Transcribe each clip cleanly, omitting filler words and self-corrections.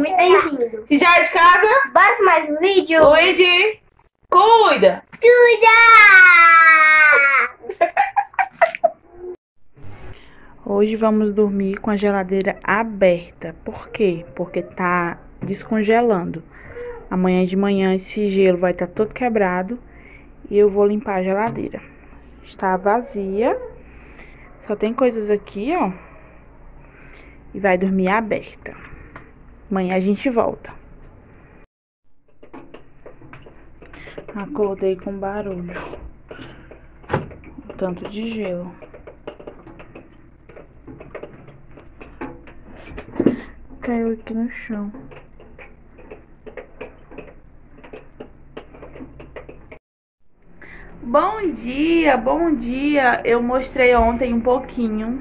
muito bem-vindo. Se já é de casa, Bora pra mais um vídeo? Luigi, cuida! Hoje vamos dormir com a geladeira aberta. Por quê? Porque tá descongelando. Amanhã de manhã esse gelo vai estar todo quebrado e eu vou limpar a geladeira. Está vazia. Só tem coisas aqui, ó. E vai dormir aberta. Amanhã a gente volta. Acordei com barulho. Tanto de gelo. Caiu aqui no chão. Bom dia, bom dia. Eu mostrei ontem um pouquinho.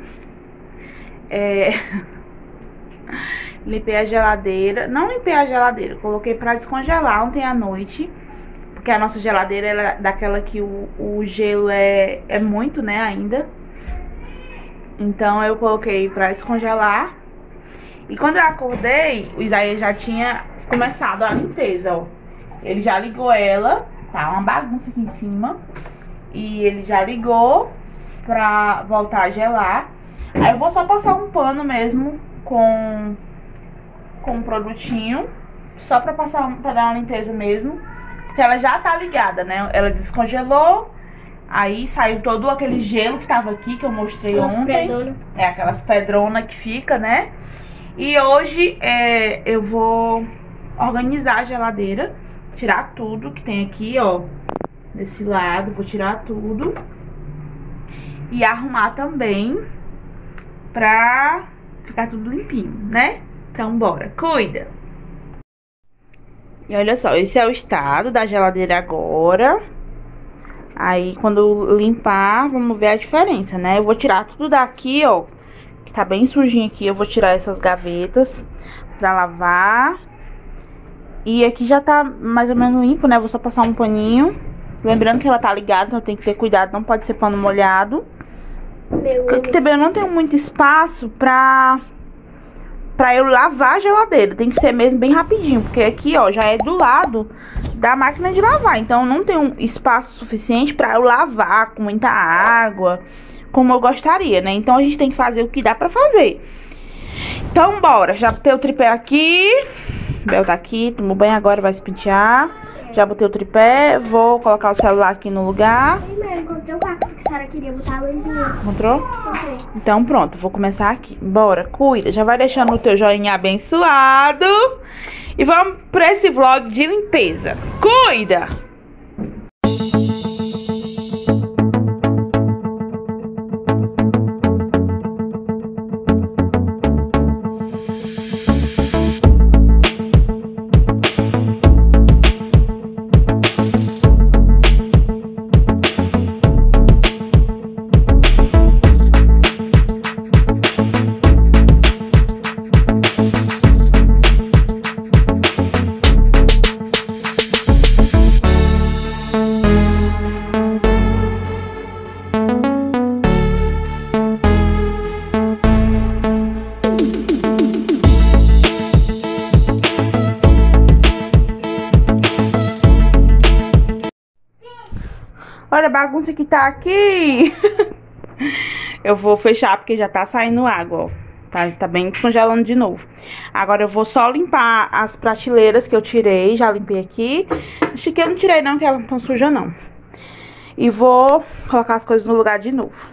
Limpei a geladeira. Não limpei a geladeira, coloquei pra descongelar ontem à noite. Porque a nossa geladeira é daquela que o gelo é muito, né, ainda. Então eu coloquei pra descongelar. E quando eu acordei, o Isaías já tinha começado a limpeza, ó. Ele já ligou ela, tá uma bagunça aqui em cima. E ele já ligou pra voltar a gelar. Aí eu vou só passar um pano mesmo com um produtinho. Só pra pra dar uma limpeza mesmo. Porque ela já tá ligada, né? Ela descongelou. Aí saiu todo aquele gelo que tava aqui, que eu mostrei ontem. É, aquelas pedronas que fica, né? E hoje eu vou organizar a geladeira. Tirar tudo que tem aqui, ó. Desse lado, vou tirar tudo. E arrumar também. Pra ficar tudo limpinho, né? Então bora, cuida! E olha só, esse é o estado da geladeira agora. Aí quando limpar, vamos ver a diferença, né? Eu vou tirar tudo daqui, ó. Que tá bem sujinho aqui. Eu vou tirar essas gavetas pra lavar. E aqui já tá mais ou menos limpo, né? Vou só passar um paninho. Lembrando que ela tá ligada, então tem que ter cuidado. Não pode ser pano molhado. Porque também eu não tenho muito espaço pra eu lavar a geladeira. Tem que ser mesmo bem rapidinho. Porque aqui, ó, já é do lado da máquina de lavar. Então eu não tenho espaço suficiente pra eu lavar com muita água, como eu gostaria, né? Então a gente tem que fazer o que dá pra fazer. Então bora, já botei o tripé aqui. O Bel tá aqui, tomou banho agora, vai se pentear. Já botei o tripé, vou colocar o celular aqui no lugar. Primeiro, encontrei o quarto que a senhora queria botar a luzinha. Encontrou? Encontrei. Então pronto, vou começar aqui. Bora, cuida. Já vai deixando o teu joinha abençoado. E vamos pra esse vlog de limpeza. Cuida! Olha a bagunça que tá aqui. Eu vou fechar porque já tá saindo água, ó. Tá bem descongelando de novo. Agora eu vou só limpar as prateleiras que eu tirei. Já limpei aqui. Acho que eu não tirei não, que elas não estão sujas não. E vou colocar as coisas no lugar de novo.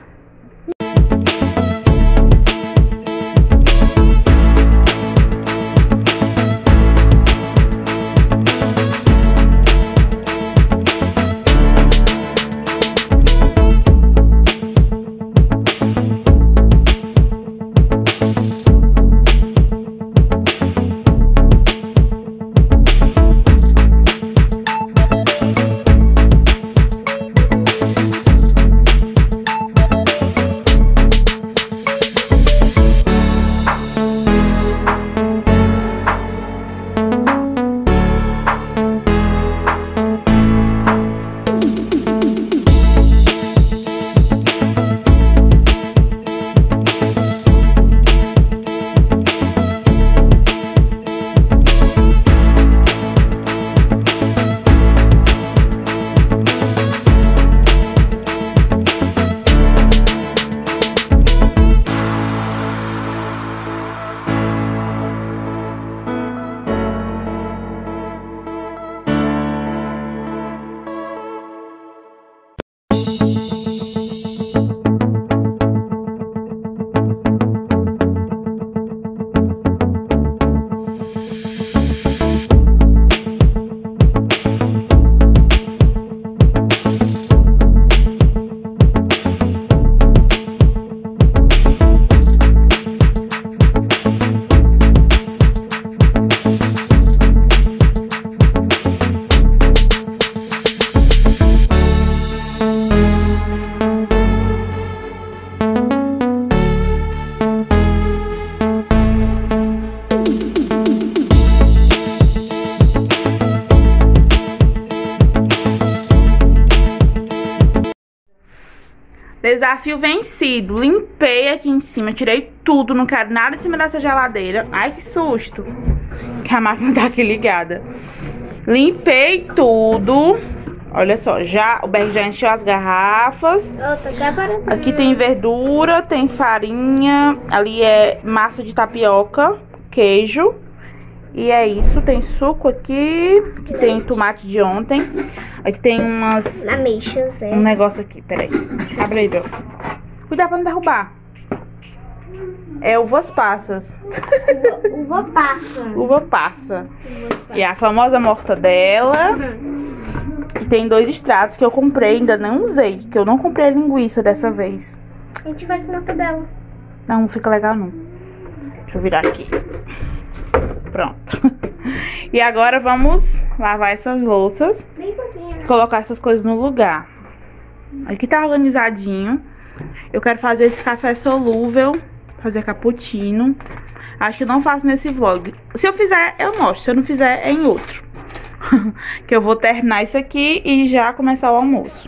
Desafio vencido. Limpei aqui em cima, tirei tudo, não quero nada em cima dessa geladeira. Ai, que susto. Que a máquina tá aqui ligada. Limpei tudo. Olha só, o Berg já encheu as garrafas. Aqui tem verdura, tem farinha. Ali é massa de tapioca, queijo. E é isso, tem suco aqui, que tem tomate de ontem. Aqui tem umas... ameixas, um negócio aqui, peraí. Abre aí, Bel. Cuidado pra não derrubar. É uvas passas. Uva passa. Uva passa. E a famosa mortadela. E tem 2 extratos que eu comprei, ainda não usei. Que eu não comprei linguiça dessa vez. A gente faz com mortadela. Não fica legal não. Deixa eu virar aqui. Pronto. E agora vamos lavar essas louças. Bem pouquinho. Colocar essas coisas no lugar. Aqui tá organizadinho. Eu quero fazer esse café solúvel. Fazer cappuccino. Acho que não faço nesse vlog. Se eu fizer, eu mostro. Se eu não fizer, é em outro. Que eu vou terminar isso aqui e já começar o almoço.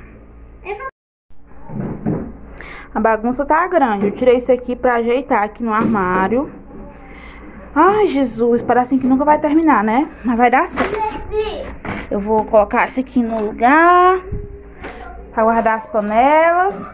A bagunça tá grande. Eu tirei isso aqui pra ajeitar aqui no armário. Ai, Jesus, parece que nunca vai terminar, né? Mas vai dar certo. Eu vou colocar isso aqui no lugar pra guardar as panelas.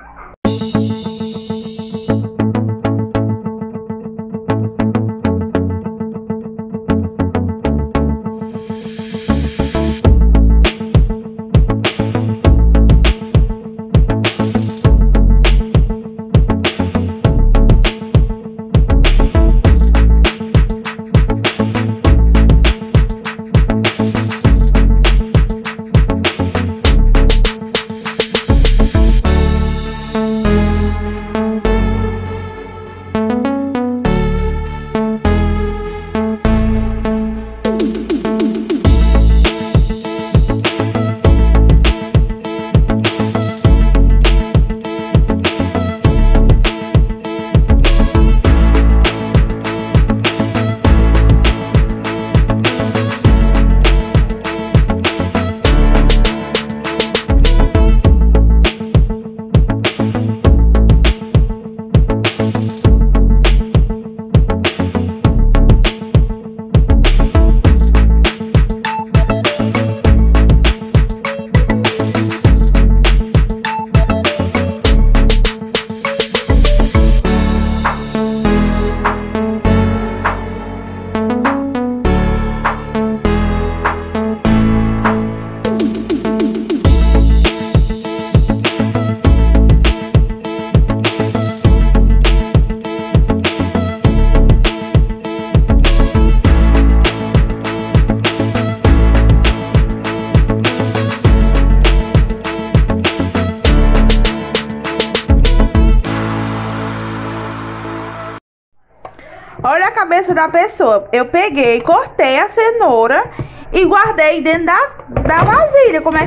Olha a cabeça da pessoa. Eu peguei, cortei a cenoura e guardei dentro da vasilha. Como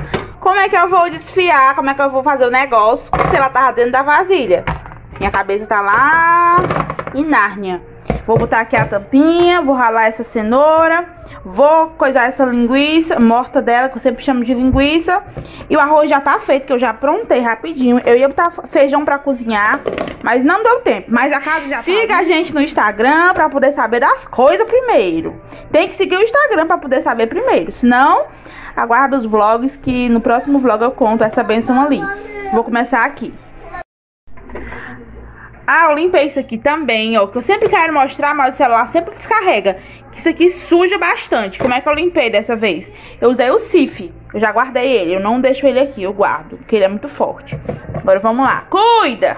é que eu vou desfiar? Como é que eu vou fazer o negócio se ela tava dentro da vasilha? Minha cabeça tá lá em Nárnia. Vou botar aqui a tampinha, vou ralar essa cenoura, vou coisar essa linguiça, mortadela, que eu sempre chamo de linguiça. E o arroz já tá feito, que eu já aprontei rapidinho. Eu ia botar feijão pra cozinhar, mas não deu tempo. Mas a casa já tá. Siga a gente no Instagram pra poder saber das coisas primeiro. Tem que seguir o Instagram pra poder saber primeiro. Senão, aguarda os vlogs, que no próximo vlog eu conto essa benção ali. Vou começar aqui. Ah, eu limpei isso aqui também, ó, que eu sempre quero mostrar, mas o celular sempre descarrega. Que isso aqui suja bastante. Como é que eu limpei dessa vez? Eu usei o Cif, eu já guardei ele, eu não deixo ele aqui, eu guardo, porque ele é muito forte. Agora vamos lá, cuida!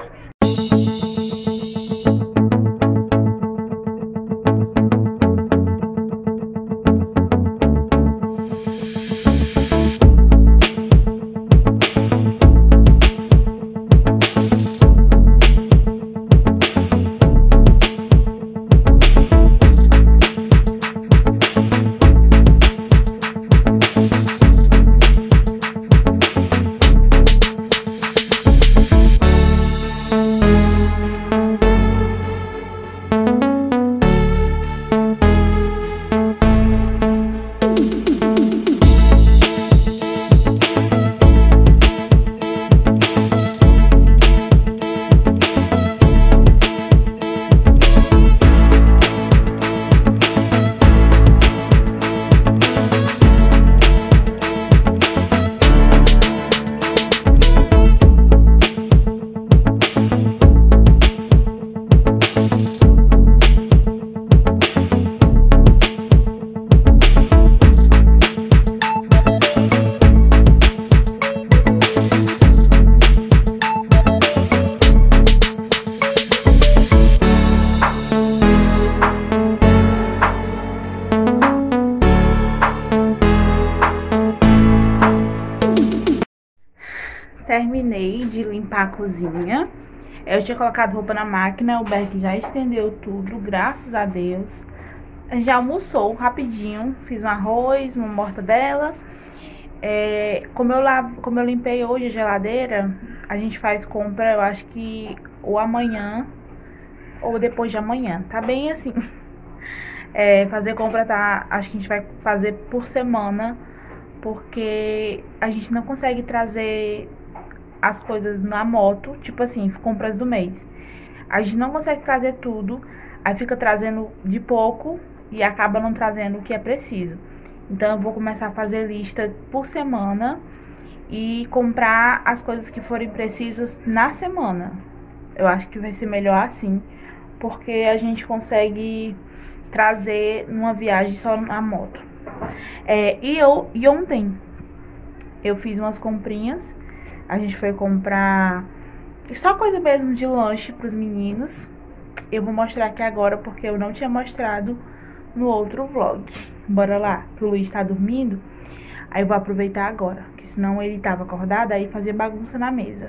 terminei de limpar a cozinha. Eu tinha colocado roupa na máquina, o Berg já estendeu tudo, graças a Deus. A gente já almoçou rapidinho, fiz um arroz, uma mortadela. Como eu limpei hoje a geladeira, a gente faz compra, eu acho que ou amanhã ou depois de amanhã. Tá bem assim. Fazer compra acho que a gente vai fazer por semana, porque a gente não consegue trazer as coisas na moto, tipo assim, compras do mês. A gente não consegue trazer tudo, aí fica trazendo de pouco e acaba não trazendo o que é preciso. Então eu vou começar a fazer lista por semana e comprar as coisas que forem precisas na semana. Eu acho que vai ser melhor assim, porque a gente consegue trazer numa viagem só na moto. E ontem eu fiz umas comprinhas. A gente foi comprar só coisa mesmo de lanche pros meninos. Eu vou mostrar aqui agora porque eu não tinha mostrado no outro vlog. Bora lá, que o Luiz tá dormindo. Aí eu vou aproveitar agora, que senão ele tava acordado, aí fazia bagunça na mesa.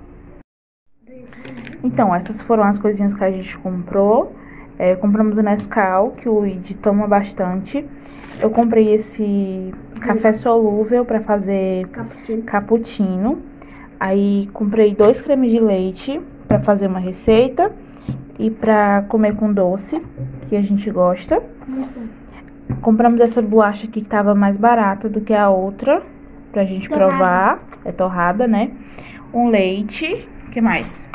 Então, essas foram as coisinhas que a gente comprou. Compramos o Nescau, que o Luigi toma bastante. Eu comprei esse café solúvel pra fazer cappuccino. Aí comprei 2 cremes de leite pra fazer uma receita e pra comer com doce, que a gente gosta. Compramos essa bolacha aqui que tava mais barata do que a outra, pra gente provar. É torrada, né? Um leite, o que mais?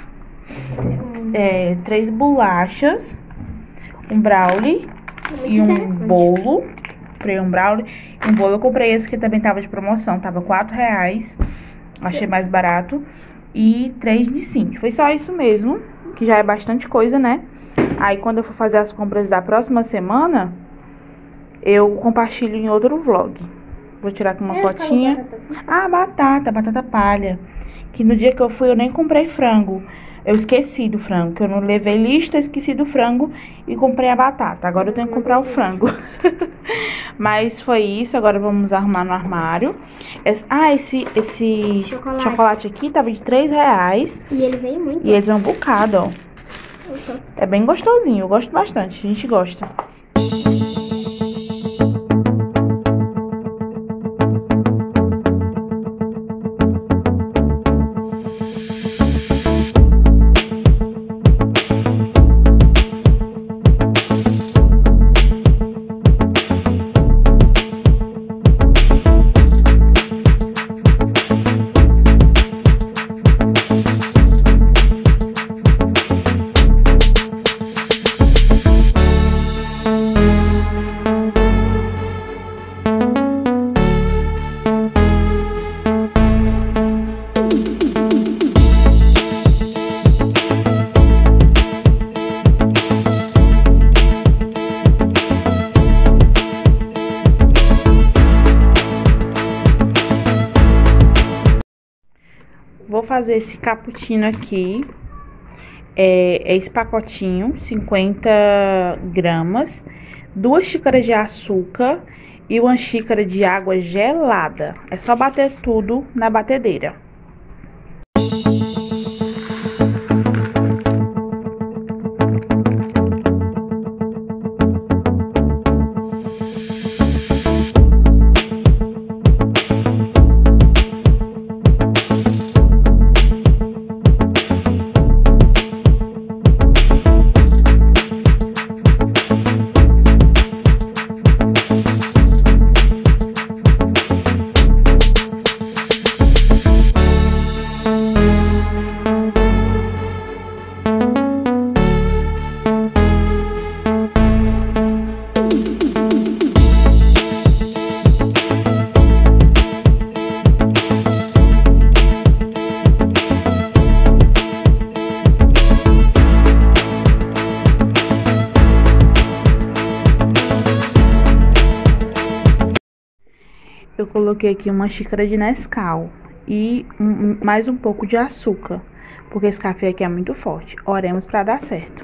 3 bolachas, um brownie e um bolo. Comprei um brownie e um bolo. Eu comprei esse que também tava de promoção, tava R$4. Achei mais barato. E 3 de 5. Foi só isso mesmo, que já é bastante coisa, né? Aí quando eu for fazer as compras da próxima semana, eu compartilho em outro vlog. Vou tirar aqui uma fotinha. Batata palha. Que no dia que eu fui eu nem comprei frango. Eu esqueci do frango, que eu não levei lista, esqueci do frango e comprei a batata. Agora eu tenho que comprar o frango. Mas foi isso, agora vamos arrumar no armário. Esse chocolate aqui tava de R$3. E ele vem muito. E ele vem um bocado, ó. É bem gostosinho, eu gosto bastante, a gente gosta. Vou fazer esse cappuccino aqui. Esse pacotinho, 50 gramas, 2 xícaras de açúcar e 1 xícara de água gelada. É só bater tudo na batedeira. Eu coloquei aqui 1 xícara de Nescau e mais um pouco de açúcar, porque esse café aqui é muito forte. Oremos para dar certo.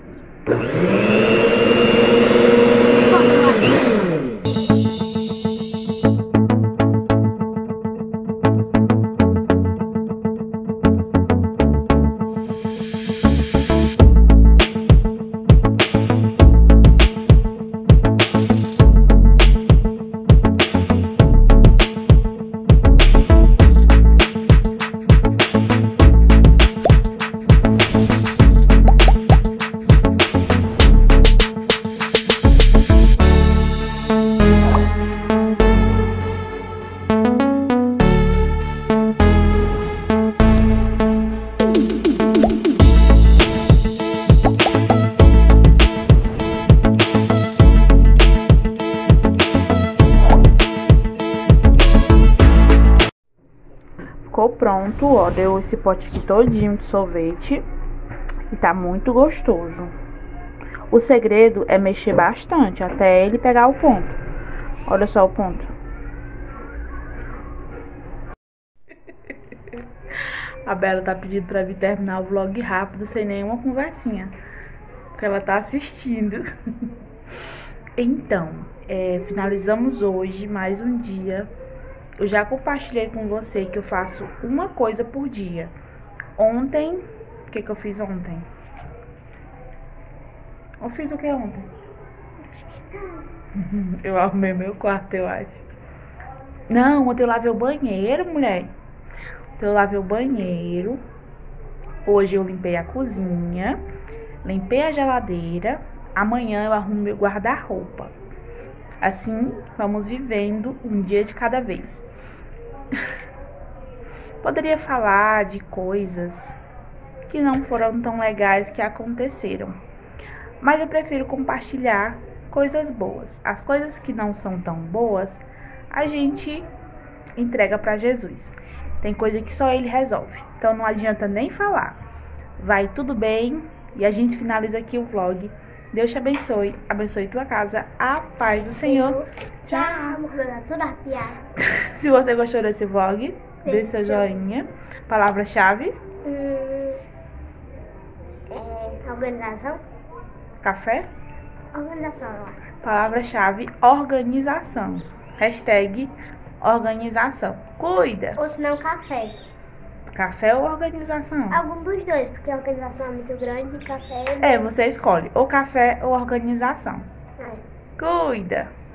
Pronto, ó, deu esse pote aqui todinho de sorvete e tá muito gostoso. O segredo é mexer bastante até ele pegar o ponto. Olha só o ponto. A Bela tá pedindo pra vir terminar o vlog rápido, sem nenhuma conversinha, porque ela tá assistindo. Então, finalizamos hoje mais um dia. Eu já compartilhei com você que eu faço uma coisa por dia. Ontem, o que eu fiz ontem? Eu fiz o que ontem? Eu arrumei meu quarto, eu acho. Não, ontem eu lavei o banheiro, mulher. Ontem eu lavei o banheiro. Hoje eu limpei a cozinha. Limpei a geladeira. Amanhã eu arrumo meu guarda-roupa. Assim, vamos vivendo um dia de cada vez. Poderia falar de coisas que não foram tão legais que aconteceram, mas eu prefiro compartilhar coisas boas. As coisas que não são tão boas, a gente entrega para Jesus. Tem coisa que só Ele resolve, então não adianta nem falar. Vai tudo bem e a gente finaliza aqui o vlog. Deus te abençoe, abençoe tua casa, a paz do Senhor. Tchau. Se você gostou desse vlog, deixe seu joinha. Palavra-chave. Organização. Café. Organização. Palavra-chave, organização. Hashtag organização. Cuida. Ou se não, café. Café ou organização? Algum dos dois, porque a organização é muito grande e café você escolhe ou café ou organização. Cuida.